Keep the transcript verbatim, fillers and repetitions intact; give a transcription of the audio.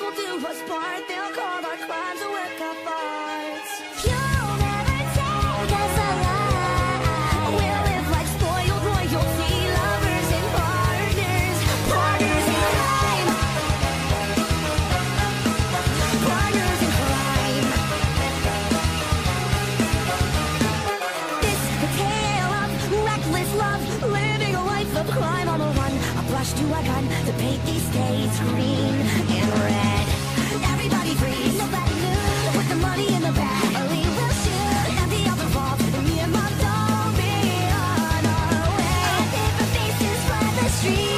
will do us part. They'll call our crimes a work of art. You'll never take us alive. We'll live like spoiled royalty, lovers and partners, partners in crime, partners in crime. This the tale of reckless love, living a life of crime on the run. A brush to a gun to paint these states green and red. Everybody freeze, nobody knew. With the money in the bag, we will shoot. Empty out the vault, me and my dog be on our way. Our paper faces flood the street.